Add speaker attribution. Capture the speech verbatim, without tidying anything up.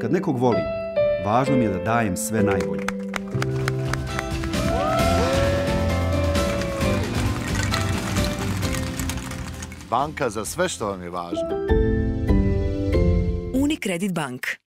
Speaker 1: Kad nekog volim, važno mi je da dajem sve najbolje.
Speaker 2: Banka za sve što vam je važno.
Speaker 3: Unikredit bank.